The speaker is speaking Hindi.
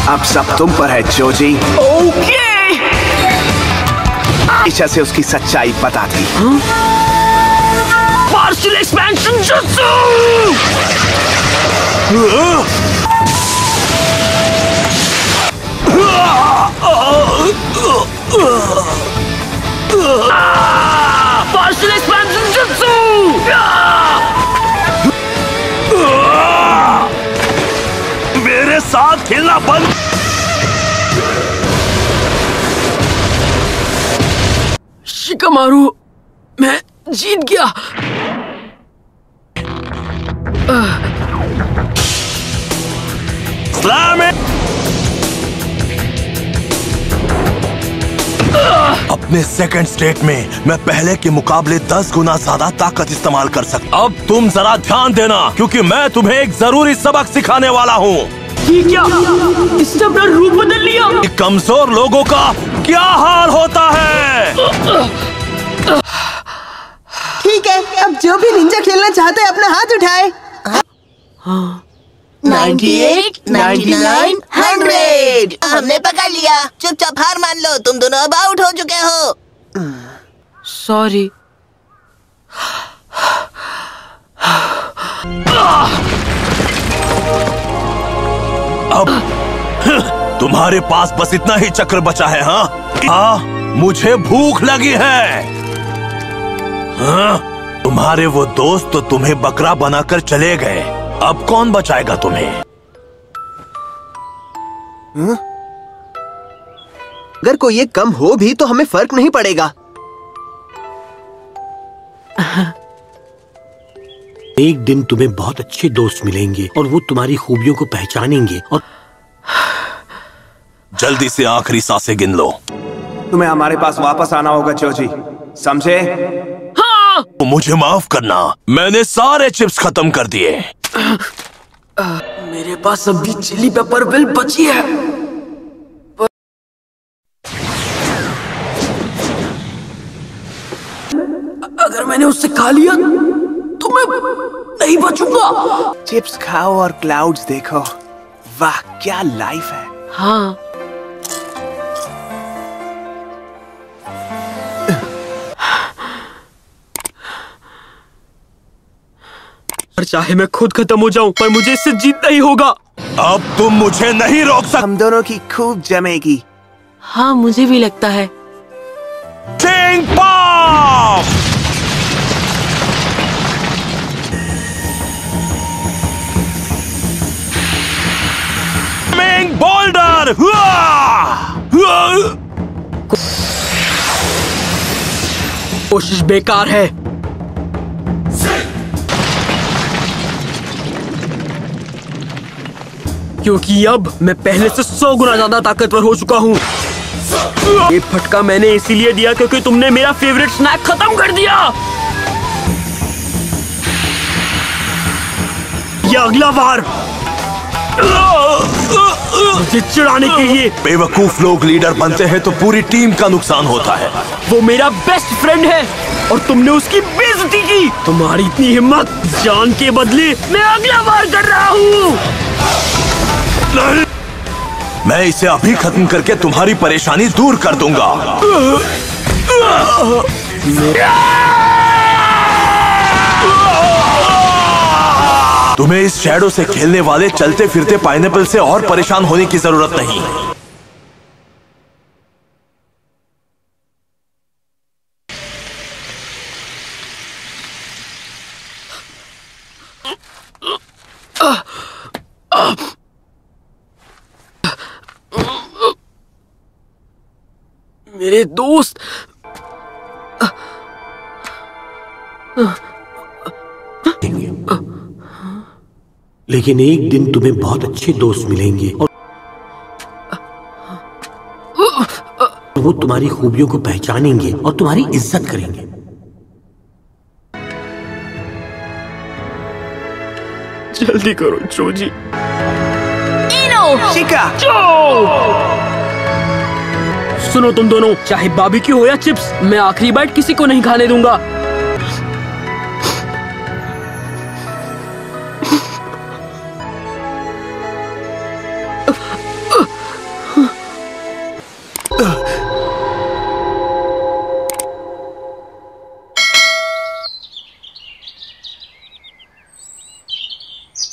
अब सब तुम पर है जोजी। ओके। इच्छा से उसकी सच्चाई बता दी। पार्शियल एक्सपेंशन जुत्सु। पार्शियल एक्सपेंशन जुत्सु। मेरे साथ खेलना बंद। शिकामारू, मैं जीत गया। अपने सेकंड स्टेट में मैं पहले के मुकाबले 10 गुना ज्यादा ताकत इस्तेमाल कर सकता। अब तुम जरा ध्यान देना, क्योंकि मैं तुम्हें एक जरूरी सबक सिखाने वाला हूँ। ये क्या? इसने अपना रूप बदल लिया। कमजोर लोगों का क्या हाल होता है? ठीक है, अब जो भी निंजा खेलना चाहते हैं अपना हाथ उठाए। 98, 99, 100। हमने पकड़ लिया। चुपचाप हार मान लो, तुम दोनों अब आउट हो चुके हो। सॉरी। अब तुम्हारे पास बस इतना ही चक्र बचा है। हाँ, मुझे भूख लगी है। हाँ? तुम्हारे वो दोस्त तो तुम्हें बकरा बनाकर चले गए। अब कौन बचाएगा तुम्हें? अगर कोई एक कम हो भी तो हमें फर्क नहीं पड़ेगा। एक दिन तुम्हें बहुत अच्छे दोस्त मिलेंगे और वो तुम्हारी खूबियों को पहचानेंगे और जल्दी से आखिरी सांसें गिन लो। तुम्हें हमारे पास वापस आना होगा जोजी, समझे? हाँ। मुझे माफ करना, मैंने सारे चिप्स खत्म कर दिए। मेरे पास अभी चिली पेपर विल बची है। अगर मैंने उससे खा लिया तो मैं नहीं बचूंगा। चिप्स खाओ और क्लाउड्स देखो। वाह, क्या लाइफ है। हाँ। पर चाहे मैं खुद खत्म हो जाऊं, पर मुझे इससे जीतना ही होगा। अब तुम मुझे नहीं रोक सकते। हम दोनों की खूब जमेगी। हाँ, मुझे भी लगता है। King pop! King boulder! कोशिश बेकार है। क्योंकि अब मैं पहले से 100 गुना ज्यादा ताकतवर हो चुका हूँ। ये फटका मैंने इसीलिए दिया क्योंकि तुमने मेरा फेवरेट स्नैक खत्म कर दिया। ये अगला बार मुझे चिढ़ाने के लिए। बेवकूफ लोग लीडर बनते हैं तो पूरी टीम का नुकसान होता है। वो मेरा बेस्ट फ्रेंड है और तुमने उसकी बेइज्जती की। तुम्हारी इतनी हिम्मत, जान के बदले मैं अगला बार कर रहा हूँ। नहीं, मैं इसे अभी खत्म करके तुम्हारी परेशानी दूर कर दूंगा। तुम्हें इस शैडो से खेलने वाले चलते फिरते पाइनएप्पल से और परेशान होने की जरूरत नहीं। मेरे दोस्त, लेकिन एक दिन तुम्हें बहुत अच्छे दोस्त मिलेंगे और वो तुम्हारी खूबियों को पहचानेंगे और तुम्हारी इज्जत करेंगे। जल्दी करो जोजी। शिका! सुनो तुम दोनों, चाहे बारबेक्यू हो या चिप्स, मैं आखिरी बाइट किसी को नहीं खाने दूंगा।